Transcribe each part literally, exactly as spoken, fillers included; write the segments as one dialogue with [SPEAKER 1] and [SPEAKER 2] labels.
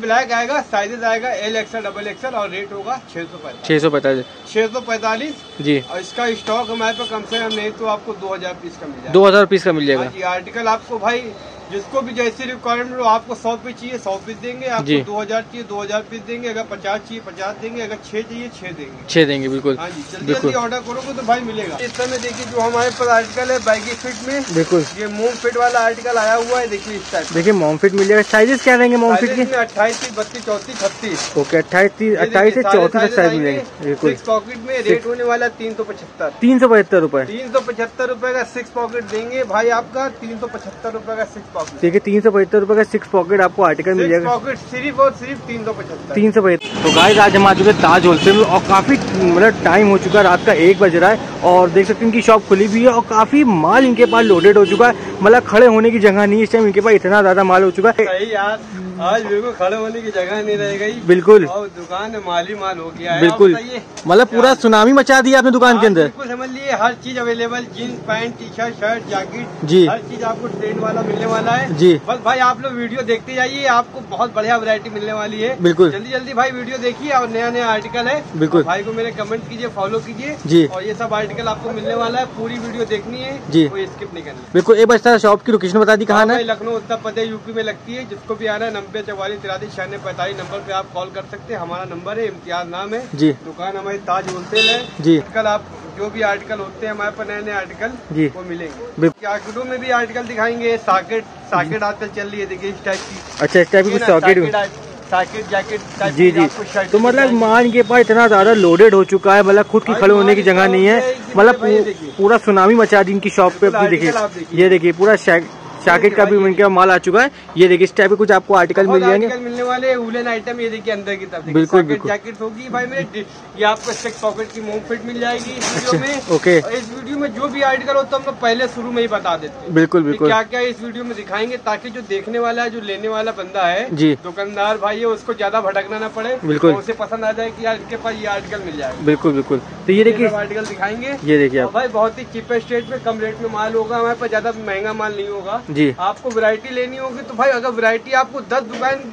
[SPEAKER 1] Black आएगा, sizes आएगा L XL double XL और रेट होगा छह सौ पैंतालीस
[SPEAKER 2] छह सौ पैंतालीस
[SPEAKER 1] छह सौ पैंतालीस
[SPEAKER 2] जी।
[SPEAKER 1] और इसका स्टॉक हमारे पास कम से कम नहीं तो आपको दो हजार पीस का मिल जाएगा।
[SPEAKER 2] दो हजार पीस का मिल जाएगा।
[SPEAKER 1] ये आर्टिकल आपको भाई जिसको भी जैसी रिक्वायरमेंट हो, आपको सौ पीस चाहिए सौ पीस देंगे, आपको दो हजार चाहिए दो हजार पीस देंगे, अगर पचास चाहिए पचास देंगे, अगर छह चाहिए छह देंगे छह
[SPEAKER 2] देंगे बिल्कुल।
[SPEAKER 1] हाँ जी, जल्दी जल्दी ऑर्डर करोगे तो भाई मिलेगा। इस समय देखिए जो हमारे पास आर्टिकल है बैगी फिट में,
[SPEAKER 2] बिल्कुल
[SPEAKER 1] ये मोम फिट वाला आर्टिकल आया हुआ है। देखिए इस टाइप,
[SPEAKER 2] देखिए मोम फिट मिल जाएगा। साइजेस क्या रहेंगे मोम फिट के?
[SPEAKER 1] अट्ठाईस तीस बत्तीस चौतीस छत्तीस
[SPEAKER 2] ओके, अट्ठाईस तीस अट्ठाईस से चौतीस साइज मिलेंगे बिल्कुल।
[SPEAKER 1] सिक्स पॉकेट में रेट होने वाला तीन सौ पचहत्तर
[SPEAKER 2] तीन सौ पचहत्तर रूपए
[SPEAKER 1] तीन सौ पचहत्तर रूपए का सिक्स पॉकेट देंगे भाई आपका। तीन सौ पचहत्तर रूपए का सिक्स पॉकेट,
[SPEAKER 2] देखिए तीन सौ पचहत्तर रूपए का सिक्स पॉकेट आपको आर्टिकल मिल जाएगा।
[SPEAKER 1] पॉकेट सिर्फ और सिर्फ तीन सौ पचहत्तर
[SPEAKER 2] तीन सौ पचहत्तर। तो गाइस आज हम आ चुके ताज होलसेल में और काफी मतलब टाइम हो चुका है, रात का एक बज रहा है और देख सकते हैं इनकी शॉप खुली भी है और काफी माल इनके पास लोडेड हो चुका है। मतलब खड़े होने की जगह नहीं, इस टाइम इनके पास इतना ज्यादा माल हो चुका है।
[SPEAKER 1] सही यार, आज बिल्कुल खड़े होने की जगह नहीं रह गई
[SPEAKER 2] बिल्कुल,
[SPEAKER 1] और दुकान में माल ही माल हो गया है
[SPEAKER 2] बिल्कुल। मतलब पूरा सुनामी मचा दिया आपने दुकान के अंदर।
[SPEAKER 1] बिल्कुल समझ लिए, हर चीज available, jeans pant T shirt shirt jacket
[SPEAKER 2] जी,
[SPEAKER 1] हर चीज आपको ट्रेंड वाला मिलने वाला है
[SPEAKER 2] जी।
[SPEAKER 1] बस भाई आप लोग वीडियो देखते जाइए, आपको बहुत बढ़िया वैरायटी मिलने वाली है।
[SPEAKER 2] बिल्कुल
[SPEAKER 1] जल्दी जल्दी भाई वीडियो देखिए और नया नया आर्टिकल है।
[SPEAKER 2] बिल्कुल
[SPEAKER 1] भाई को मेरे कमेंट कीजिए, फॉलो कीजिए
[SPEAKER 2] जी।
[SPEAKER 1] और ये सब आर्टिकल आपको मिलने वाला है, पूरी वीडियो देखनी है
[SPEAKER 2] जी,
[SPEAKER 1] कोई स्किप नहीं करनी।
[SPEAKER 2] बिल्कुल। एक बार शॉप की लोकेशन बता दी कहाँ है?
[SPEAKER 1] लखनऊ उत्तर प्रदेश यूपी में लगती है। जिसको भी आना है नब्बे चौवालीस तिरालीस छियानवे पैंतालीस नंबर पे आप कॉल कर सकते हैं। हमारा नंबर है, इम्तियाज नाम है
[SPEAKER 2] जी।
[SPEAKER 1] दुकान हमारी ताज होलसेल है
[SPEAKER 2] जी।
[SPEAKER 1] कल आप जो भी आर्टिकल होते हैं हमारे पास नए नए आर्टिकल
[SPEAKER 2] जी
[SPEAKER 1] वो मिलेंगे। जैकेटों में भी आर्टिकल दिखाएंगे। सॉकेट सॉकेट आजकल चल रही है, देखिए इस टाइप की।
[SPEAKER 2] अच्छा, इस टाइप की कुछ सॉकेट
[SPEAKER 1] सॉकेट जैकेट
[SPEAKER 2] जी जी। तो मतलब माल के पास इतना ज्यादा लोडेड हो चुका है, मतलब खुद की खड़े होने की जगह नहीं है। मतलब पूरा सुनामी मचा दी इनकी शॉप पे अपनी। देखिए ये देखिए पूरा जैकेट का भी इनके माल आ चुका है। ये देखिए इस टाइप के कुछ आपको आर्टिकल मिल जाएंगे,
[SPEAKER 1] मिलने वाले वुलन आइटम। ये देखिए अंदर की तरफ
[SPEAKER 2] बिल्कुल बिल्कुल
[SPEAKER 1] जैकेट होगी भाई मेरे। ये आपको सिक्स पॉकेट की मोम फिट मिल जाएगी इस वीडियो में।
[SPEAKER 2] ओके,
[SPEAKER 1] इस वीडियो में जो भी आर्टिकल होता है हम लोग पहले शुरू में ही बता देते हैं।
[SPEAKER 2] बिल्कुल बिल्कुल
[SPEAKER 1] क्या क्या इस वीडियो में दिखाएंगे ताकि जो देखने वाला है, जो लेने वाला बंदा है
[SPEAKER 2] जी,
[SPEAKER 1] दुकानदार भाई है, उसको ज्यादा भटकना ना पड़े।
[SPEAKER 2] बिल्कुल,
[SPEAKER 1] उसे पसंद आ जाए कि यार इनके पास ये आर्टिकल मिल जाएगा।
[SPEAKER 2] बिल्कुल बिल्कुल। तो ये देखिए
[SPEAKER 1] आर्टिकल दिखाएंगे।
[SPEAKER 2] ये देखिए आप
[SPEAKER 1] भाई बहुत ही चीपेस्ट रेट में कम रेट में माल होगा हमारे पास, ज्यादा महंगा माल नहीं होगा
[SPEAKER 2] जी।
[SPEAKER 1] आपको वैरायटी लेनी होगी तो भाई अगर वैरायटी आपको दस दुकान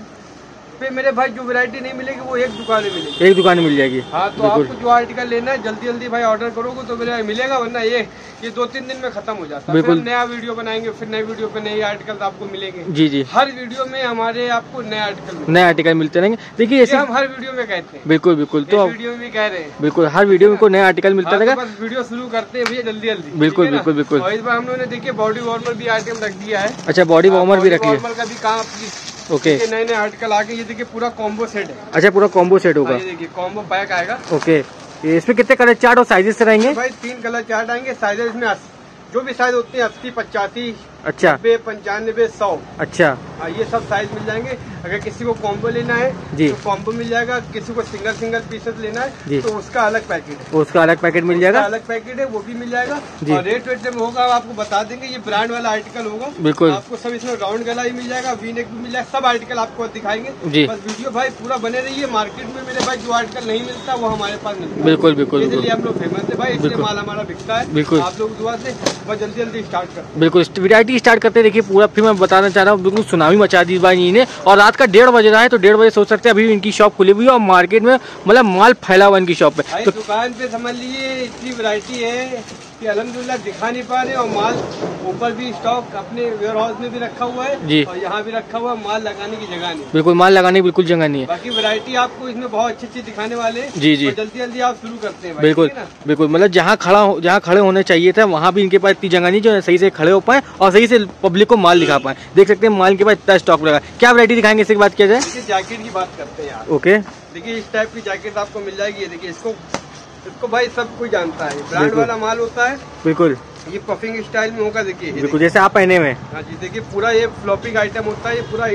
[SPEAKER 1] पे मेरे भाई जो वैरायटी नहीं मिलेगी वो एक दुकान में मिलेगी,
[SPEAKER 2] एक दुकान में मिल जाएगी।
[SPEAKER 1] हाँ, तो आपको जो आर्टिकल लेना है जल्दी जल्दी भाई ऑर्डर करोगे तो मेरा मिलेगा, वरना ये ये दो तीन दिन में खत्म हो जाता है। फिर हम नया वीडियो बनाएंगे, फिर नए वीडियो पे नए आर्टिकल आपको मिलेंगे। जी जी, हर वीडियो में हमारे आपको नए आर्टिकल नए
[SPEAKER 2] आर्टिकल मिलते रहेंगे। देखिए
[SPEAKER 1] ऐसे हम हर वीडियो में कहते हैं।
[SPEAKER 2] बिल्कुल बिल्कुल, तो
[SPEAKER 1] वीडियो में भी कह रहे हैं
[SPEAKER 2] बिल्कुल हर वीडियो में कोई नया आर्टिकल मिलता रहेगा।
[SPEAKER 1] बस वीडियो शुरू करते हैं भैया जल्दी जल्दी।
[SPEAKER 2] बिल्कुल बिल्कुल बिल्कुल।
[SPEAKER 1] और इस बार हम लोगों ने देखिए बॉडी वार्मर भी आइटम रख दिया है।
[SPEAKER 2] अच्छा, बॉडी वार्मर भी रख लिया,
[SPEAKER 1] वार्मर का भी काम। ओके, नए नए आर्टिकल आगे। ये देखिए पूरा कॉम्बो सेट है।
[SPEAKER 2] अच्छा, पूरा कॉम्बो सेट होगा।
[SPEAKER 1] ये देखिए कॉम्बो पैक आएगा। ओके,
[SPEAKER 2] इसमें कितने कलर चार्ट और साइजेस रहेंगे?
[SPEAKER 1] भाई तीन कलर चार्ट आएंगे। साइजेस में जो भी साइज होते हैं अस्सी पचासी
[SPEAKER 2] अच्छा
[SPEAKER 1] पंचानबे सौ
[SPEAKER 2] अच्छा
[SPEAKER 1] हाँ, ये सब साइज मिल जाएंगे। अगर किसी को कॉम्बो लेना है जी तो कॉम्बो मिल जाएगा। किसी को सिंगल सिंगल पीसेस लेना है तो उसका अलग पैकेट है,
[SPEAKER 2] उसका अलग पैकेट मिल जाएगा।
[SPEAKER 1] अलग पैकेट है वो भी मिल जाएगा। और रेट वेट जब होगा आपको बता देंगे। ये ब्रांड वाला आर्टिकल होगा।
[SPEAKER 2] बिल्कुल, आपको
[SPEAKER 1] सब इसमें राउंड गला भी मिल जाएगा, वी नेक भी मिल जाएगा, सब आर्टिकल आपको दिखाएंगे जी। बस वीडियो भाई पूरा बने रहिए। मार्केट में मेरे भाई जो आर्टिकल नहीं मिलता वो हमारे पास मिलता है। बिल्कुल बिल्कुल, इसलिए हम लोग फेमस है भाई, इसलिए माल हमारा बिकता है। बिल्कुल, आप लोग दुआ से बस जल्दी जल्दी स्टार्ट कर।
[SPEAKER 2] बिल्कुल, वैरायटी स्टार्ट करते देखिए पूरा। फिर मैं बताना चाह रहा हूँ बिल्कुल सुनामी मचा दी भाई ने। और रात का डेढ़ बज रहा है, तो डेढ़ बजे सोच सकते हैं अभी इनकी शॉप खुली हुई है और मार्केट में मतलब माल फैला हुआ इनकी शॉप पे।
[SPEAKER 1] तो दुकान पे समझ लीजिए इतनी वैरायटी है कि अल्हम्दुलिल्लाह दिखा नहीं पा रहे। और माल ऊपर भी स्टॉक अपने वेयर हाउस में भी रखा हुआ है जी, और यहाँ भी रखा हुआ है। माल लगाने की जगह नहीं, बिल्कुल माल लगाने की बिल्कुल जगह नहीं है। बाकी वैरायटी आपको इसमें बहुत अच्छी अच्छी दिखाने वाले हैं जी जी। जल्दी जल्दी आप शुरू करते हैं। बिल्कुल बिल्कुल, मतलब जहाँ खड़ा जहाँ खड़े होने चाहिए था वहाँ भी इनके पास इतनी जगह नहीं जो सही से खड़े हो पाए और सही से पब्लिक को माल दिखा पाए। देख सकते हैं माल के पास इतना स्टॉक लगा। क्या वैरायटी दिखाएंगे इसकी बात किया जाए? जैकेट की बात करते हैं यार। ओके, देखिए इस टाइप की जैकेट आपको मिल जाएगी। देखिए इसको इसको भाई सब कोई जानता है, ब्रांड वाला माल होता है। बिल्कुल, ये पफिंग स्टाइल में होगा। देखिए बिल्कुल जैसे आप पहने हुए। हाँ जी, देखिए पूरा ये फ्लॉपिंग आइटम होता है। ये पूरा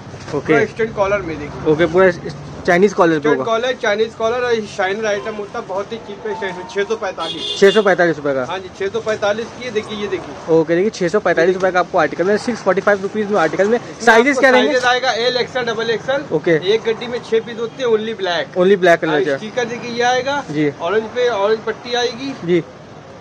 [SPEAKER 1] ओके स्टैंड कॉलर में देखिए। ओके, पूरा चाइनीज कॉलर पे होगा। कॉलर चाइनीज कॉलर और शाइनर आइटम होता है। बहुत ही चीप, छह सौ पैंतालीस छह सौ पैंतालीस रुपए का। हाँ जी, छह सौ पैंतालीस की। देखिए ये देखिए। ओके, देखिए छह सौ पैंतालीस रुपए का आपको आर्टिकल में सिक्स फोर्टी फाइव रुपीज में आर्टिकल में साइजेस क्या रहेंगे? आएगा L XL double XL. Okay, एक गड्डी में छह पीस होते हैं। Only black, only black colour. Sticker देखिए ये आएगा जी। ऑरेंज पे ऑरेंज पट्टी आएगी जी।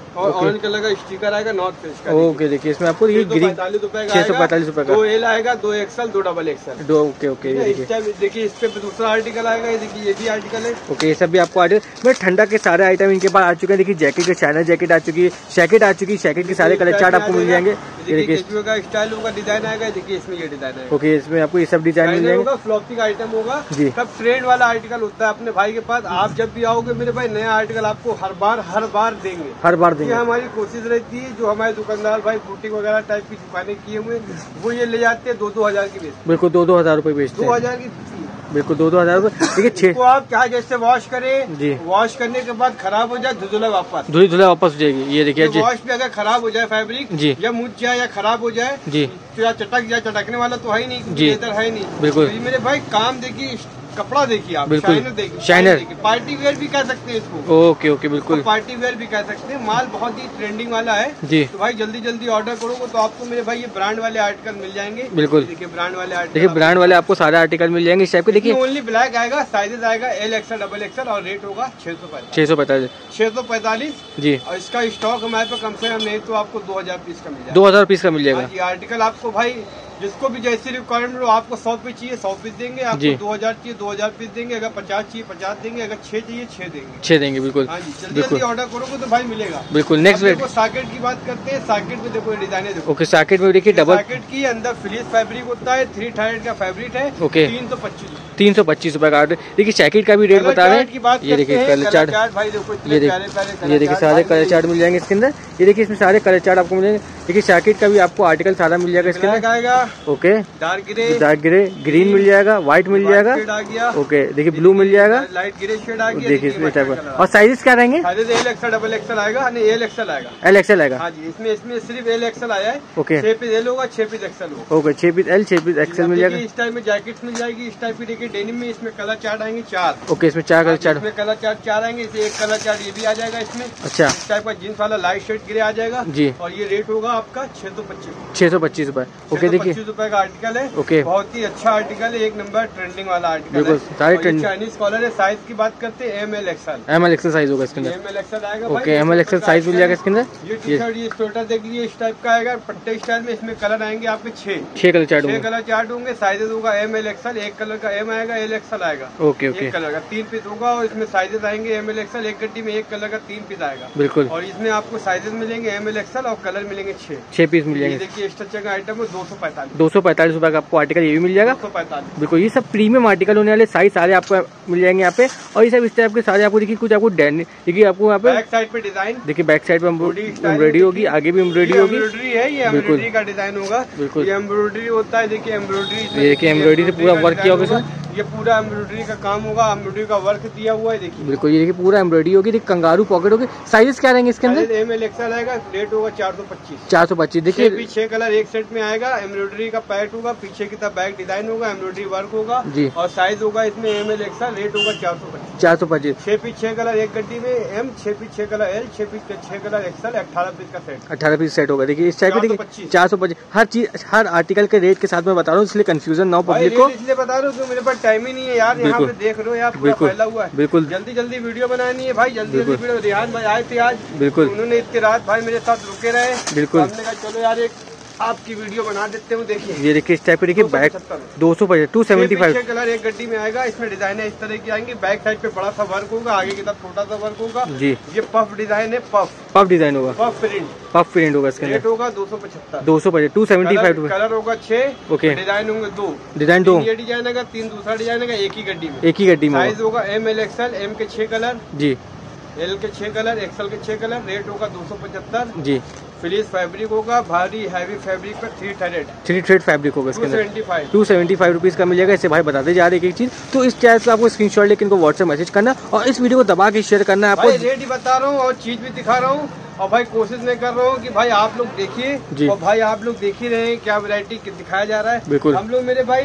[SPEAKER 1] और ऑरेंज कलर का स्टिकर आएगा नॉर्थ फेस का।
[SPEAKER 2] ओके देखिए इसमें आपको ये ग्रीन
[SPEAKER 1] पैंतालीस रुपए का,
[SPEAKER 2] छह सौ पैंतालीस रुपए का,
[SPEAKER 1] दो एल आएगा, दो एक्सएल, दो डबल एक्सएल।
[SPEAKER 2] दो ओके ओके
[SPEAKER 1] देखिए इस पे दूसरा आर्टिकल आएगा, देखिए ये भी आर्टिकल है।
[SPEAKER 2] ओके ये सब भी आपको आर्टिकल बट ठंडा के सारे आइटम इनके पास आ चुके हैं। देखिए जैकेट के चाइना जैकेट आ चुकी है, जैकेट आ चुकी है, जैकेट के सारे कलर चार्ट आपको मिल जाएंगे।
[SPEAKER 1] देखिए स्टाइल होगा, डिजाइन आएगा, देखिए इसमें ये डिजाइन आएगा।
[SPEAKER 2] ओके इसमें आपको ये सब डिजाइन मिल जाएंगे।
[SPEAKER 1] फ्लॉपी का आइटम होगा
[SPEAKER 2] जी,
[SPEAKER 1] सब ट्रेंड वाला आर्टिकल होता है अपने भाई के पास। आप जब भी आओगे मेरे भाई नया आर्टिकल आपको हर बार हर बार देंगे,
[SPEAKER 2] हर बार देंगे।
[SPEAKER 1] हमारी कोशिश रहती है जो हमारे दुकानदार भाई बुटीक वगैरह टाइप की दुकानें किए हुए वो ये ले जाते हैं दो दो हजार की बेचते।
[SPEAKER 2] बिल्कुल दो दो हजार रूपये बेचते हैं,
[SPEAKER 1] दो हजार की
[SPEAKER 2] बिल्कुल दो दो हजार रूपये। देखिए छह
[SPEAKER 1] आप क्या जैसे वॉश करें
[SPEAKER 2] जी,
[SPEAKER 1] वॉश करने के बाद खराब हो जाए धुला वापस
[SPEAKER 2] धुली धुला वापस हो जाएगी। ये देखिए
[SPEAKER 1] वॉश में अगर खराब हो जाए फैब्रिक
[SPEAKER 2] जी,
[SPEAKER 1] या मुझ जाए या खराब हो जाए
[SPEAKER 2] जी,
[SPEAKER 1] तो या चटक जाए, चटकने वाला तो है ही नहीं,
[SPEAKER 2] जी
[SPEAKER 1] इधर है नहीं।
[SPEAKER 2] बिल्कुल
[SPEAKER 1] तो मेरे भाई काम देखिए, कपड़ा देखिए आप,
[SPEAKER 2] बिल्कुल
[SPEAKER 1] शाइनर देखिए,
[SPEAKER 2] शाइनर
[SPEAKER 1] पार्टी वेयर भी कह सकते हैं इसको।
[SPEAKER 2] ओके ओके बिल्कुल
[SPEAKER 1] पार्टी वेयर भी कह सकते हैं। माल बहुत ही ट्रेंडिंग वाला है
[SPEAKER 2] जी।
[SPEAKER 1] तो भाई जल्दी जल्दी ऑर्डर करोगे तो आपको मेरे भाई ये ब्रांड वाले आर्टिकल मिल जाएंगे।
[SPEAKER 2] बिल्कुल
[SPEAKER 1] देखिए ब्रांड वाले आर्टिकल,
[SPEAKER 2] देखिए ब्रांड वाले आपको सारे आर्टिकल मिल जाएंगे इस टाइप के। देखिए
[SPEAKER 1] ओनली ब्लैक आएगा, साइजेस आएगा एल एक्सएल, डबल एक्सएल और रेट होगा छह सौ पैंतालीस
[SPEAKER 2] छह सौ पैंतालीस
[SPEAKER 1] छह सौ पैंतालीस
[SPEAKER 2] जी।
[SPEAKER 1] और इसका स्टॉक हमारे पे कम से कम नहीं तो आपको दो हजार पीस का मिल जाएगा।
[SPEAKER 2] दो हजार पीस का मिल जाएगा।
[SPEAKER 1] ये आर्टिकल आपको भाई जिसको भी जैसी रिक्वायरमेंट हो, आपको सौ पीस चाहिए सौ पीस देंगे, आपको दो हजार चाहिए दो हजार पीस देंगे, अगर पचास चाहिए पचास देंगे, अगर छह चाहिए छह देंगे
[SPEAKER 2] छह देंगे। बिल्कुल
[SPEAKER 1] हाँ जी, जल्दी जल्दी ऑर्डर करोगे तो भाई मिलेगा।
[SPEAKER 2] बिल्कुल नेक्स्ट रेट
[SPEAKER 1] सॉकेट की बात करते हैं। सॉकेट में देखो डिजाइन है, देखो
[SPEAKER 2] ओके सॉकेट में देखिए डबल
[SPEAKER 1] सॉकेट की अंदर फ्लीस फैब्रिक होता है, थ्री थाइड का फैब्रिक है।
[SPEAKER 2] ओके
[SPEAKER 1] तीन सौ पच्चीस
[SPEAKER 2] तीन सौ पच्चीस रूपए का। देखिए जैकेट का भी रेट बता रहे हैं। ये देखिए कलर चार्ट, ये देखिए ये देखिए सारे कलर चार्ट मिल जाएंगे इसके अंदर। ये देखिए इसमें सारे कलर चार्ट आपको मिलेंगे। देखिए जैकेट का भी आपको आर्टिकल सारा मिल जाएगा इसके अंदर आएगा। Okay
[SPEAKER 1] dark grey,
[SPEAKER 2] dark grey, green मिल जाएगा, व्हाइट मिल जाएगा। ओके देखिए ब्लू मिल जाएगा,
[SPEAKER 1] लाइट ग्रे शेड आ गया।
[SPEAKER 2] देखिए इसमें टाइप का। और साइजेस क्या रहेंगे?
[SPEAKER 1] एल एक्सएल, डबल एक्सएल आएगा, एल एक्सएल आएगा,
[SPEAKER 2] एल एक्सएल आएगा।
[SPEAKER 1] हाँ जी, इसमें इसमें सिर्फ एल एक्सएल आया है।
[SPEAKER 2] ओके
[SPEAKER 1] छह पीस एल होगा, छह पीस एक्सएल होगा।
[SPEAKER 2] ओके छह पीस एल, छह पीस एक्सएल मिल जाएगा।
[SPEAKER 1] इस टाइप में जैकेट मिल जाएगी, इस टाइप की देखिए डेनिम में इसमें कलर चार्ट आएंगे चार।
[SPEAKER 2] ओके इसमें चार कलर चार्ट,
[SPEAKER 1] इसमें कलर चार्ट चार आएंगे। इसे एक कलर चार्ट ये भी आ जाएगा इसमें।
[SPEAKER 2] अच्छा
[SPEAKER 1] इस टाइप का जींस वाला लाइट शेड ग्रे आ जाएगा
[SPEAKER 2] जी।
[SPEAKER 1] और ये रेट होगा आपका छह सौ पच्चीस
[SPEAKER 2] छह सौ पच्चीस रूपए। ओके देखिए
[SPEAKER 1] पच्चीस रूपए का आर्टिकल है।
[SPEAKER 2] ओके
[SPEAKER 1] बहुत ही अच्छा आर्टिकल है, एक नंबर ट्रेंडिंग वाला आर्टिकल है।
[SPEAKER 2] सारे ट्रेंडिंग
[SPEAKER 1] चाइनीज कॉलर है। साइज की बात करते हैं M L XL,
[SPEAKER 2] M L XL size होगा इसके अंदर।
[SPEAKER 1] एम एल एक्सएल आएगा।
[SPEAKER 2] Okay M L XL size मिल जाएगा इसके अंदर।
[SPEAKER 1] ये टी शर्ट, ये स्वेटर देखिए इस टाइप का आएगा पट्टे स्टाइल में। इसमें कलर आएंगे आपके छह
[SPEAKER 2] छह कलर चार्ट
[SPEAKER 1] छह
[SPEAKER 2] होंगे।
[SPEAKER 1] कलर चार्ट होंगे। साइजेस होगा एम एल एक्सएल, एक कलर का एम आएगा, एल एक्सएल आएगा।
[SPEAKER 2] ओके ओके
[SPEAKER 1] एक कलर का तीन पीस होगा और इसमें साइजेस आएंगे एम एल एक्सएल। एक गड्डी में एक कलर का तीन पीस आएगा।
[SPEAKER 2] बिल्कुल
[SPEAKER 1] और इसमें आपको साइजेस मिलेंगे एम एल एक्सएल और कलर मिलेंगे छह
[SPEAKER 2] छह पीस मिल जाएंगे।
[SPEAKER 1] देखिए स्ट्रक्चर का आइटम है दो सौ पैंतालीस
[SPEAKER 2] दो सौ पैंतालीस रूपए का आपको आर्टिकल ये भी मिल जाएगा।
[SPEAKER 1] दो सौ पैंतालीस
[SPEAKER 2] बिल्कुल ये सब प्रीमियम आर्टिकल होने वाले साइज सारे आपको मिल जाएंगे यहाँ पे। और ये सब इस टाइप के सारे आपको देखिए कुछ आपको देखिए आपको यहाँ पे
[SPEAKER 1] बैक साइड पे डिजाइन
[SPEAKER 2] देखिए, बैक साइड पे एम्ब्रॉयडरी होगी, आगे भी एम्ब्रॉयडरी होगी।
[SPEAKER 1] एम्ब्रॉयडरी है, ये एम्ब्रॉयडरी का डिजाइन होगा।
[SPEAKER 2] बिल्कुल
[SPEAKER 1] ये एम्ब्रॉयडरी होता है। देखिए एम्ब्रॉयडरी,
[SPEAKER 2] ये देखिए एम्ब्रॉयडरी से पूरा वर्क किया होगा।
[SPEAKER 1] ये पूरा एम्ब्रॉयडरी का काम होगा, एम्ब्रॉयडरी का वर्क दिया हुआ है। देखिए
[SPEAKER 2] बिल्कुल ये देखिए पूरा एम्ब्रॉयडरी होगी। देखिए कंगारू पॉकेट होगी। साइजेस क्या रहेंगे इसके अंदर?
[SPEAKER 1] एम एल एक्सएल आएगा, रेट होगा चार सौ पच्चीस
[SPEAKER 2] चार सौ पच्चीस देखिए
[SPEAKER 1] छह कलर एक सेट में आएगा। एम्ब्रॉयडरी का पैट होगा, पीछे की तरफ बैक डिजाइन होगा, एम्ब्रॉयडरी वर्क होगा
[SPEAKER 2] जी।
[SPEAKER 1] और साइज होगा इसमें एम एल एक्सएल, रेट होगा चार सौ पच्चीस
[SPEAKER 2] चार सौ पच्चीस
[SPEAKER 1] छह पीस छह कलर एक गड्डी में एम, छह पीस छह कलर एल, छह पीस छह कलर एक्सएल, अठारह पीस का सेट
[SPEAKER 2] अठारह पीस सेट होगा। देखिए इस टाइप के देखिए चार सौ पच्चीस हर चीज हर आर्टिकल के रेट के साथ में बता रहा हूँ, इसलिए कंफ्यूजन ना हो पब्लिक को।
[SPEAKER 1] इसलिए बता रहा हूँ मेरे पास टाइम ही नहीं है यार। यहाँ पे देख रहे हो यार पूरा फैला हुआ है।
[SPEAKER 2] बिल्कुल
[SPEAKER 1] जल्दी जल्दी वीडियो बनानी है भाई, जल्दी जल्दी वीडियो। रिहान भाई आए थे आज,
[SPEAKER 2] बिल्कुल
[SPEAKER 1] उन्होंने इतनी रात भाई मेरे साथ रुके रहे।
[SPEAKER 2] बिल्कुल
[SPEAKER 1] हमने कहा चलो यार एक आपकी वीडियो बना देते हूँ। देखिए
[SPEAKER 2] ये देखिए इस टाइप के देखिए बैक दो सौ पचास टू सेवेंटी फाइव
[SPEAKER 1] कलर एक गड्डी में आएगा। इसमें डिजाइन है इस तरह की आएंगी। बैक साइड पे बड़ा सा वर्क होगा, आगे की तरफ छोटा सा वर्क होगा
[SPEAKER 2] जी।
[SPEAKER 1] ये पफ डिजाइन है, पफ
[SPEAKER 2] पफ डिजाइन होगा,
[SPEAKER 1] पफ प्रिंट
[SPEAKER 2] पफ प्रिंट होगा। इसके
[SPEAKER 1] रेट होगा दो सौ पचहत्तर
[SPEAKER 2] दो सौ पचास टू सेवेंटी फाइव
[SPEAKER 1] कलर होगा छह।
[SPEAKER 2] ओके
[SPEAKER 1] डिजाइन होंगे दो,
[SPEAKER 2] डिजाइन दो,
[SPEAKER 1] ये डिजाइन आएगा, तीन दूसरा डिजाइन आएगा एक ही गड्डी में।
[SPEAKER 2] एक ही गड्डी में
[SPEAKER 1] साइज होगा एम एल एक्सएल, एम के छह कलर जी, एल के छह कलर, एक्सएल के छह कलर। रेट होगा दो सौ पचहत्तर जी। फिलिस फैब्रिक होगा, भारी हैवी फैब्रिक पर three threaded three
[SPEAKER 2] thread fabric होगा इसके
[SPEAKER 1] अंदर।
[SPEAKER 2] टू सेवेंटी फाइव रुपीज का मिल जाएगा। इसे भाई बताते जा रहे एक एक चीज। तो इस चैट से आपको स्क्रीनशॉट लेकर इनको व्हाट्सएप मैसेज करना और इस वीडियो को दबा के शेयर करना है आपको।
[SPEAKER 1] रेट ही बता रहा हूँ और चीज भी दिखा रहा हूँ और भाई कोशिश नहीं कर रहा हूँ कि भाई आप लोग देखिए और भाई आप लोग देख ही रहे हैं क्या वैरायटी दिखाया जा रहा है।
[SPEAKER 2] बिल्कुल
[SPEAKER 1] हम लोग मेरे भाई